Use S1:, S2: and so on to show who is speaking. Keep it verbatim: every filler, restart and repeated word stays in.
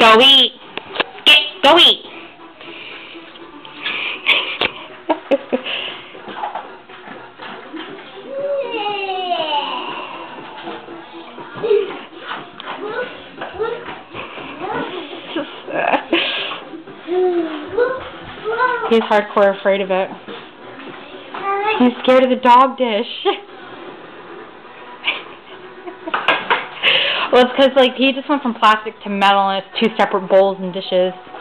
S1: Go eat. Get, go eat. He's hardcore afraid of it. He's scared of the dog dish. Well, it's because like he just went from plastic to metal, and it's two separate bowls and dishes.